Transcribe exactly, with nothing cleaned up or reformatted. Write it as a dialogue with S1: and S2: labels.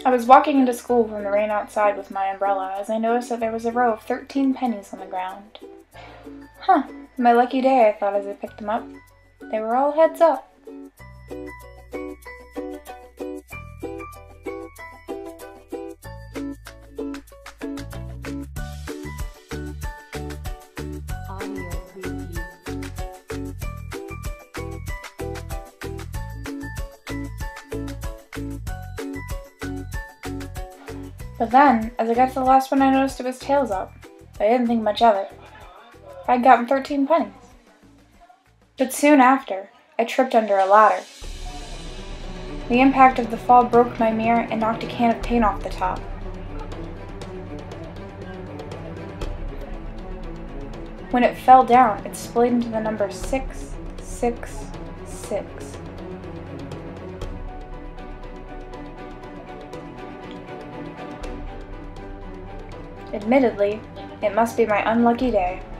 S1: I was walking into school from the rain outside with my umbrella as I noticed that there was a row of thirteen pennies on the ground. Huh, my lucky day, I thought as I picked them up. They were all heads up. But then, as I got to the last one, I noticed it was tails up. I didn't think much of it. I'd gotten thirteen pennies. But soon after, I tripped under a ladder. The impact of the fall broke my mirror and knocked a can of paint off the top. When it fell down, it split into the number six six six. Admittedly, it must be my unlucky day.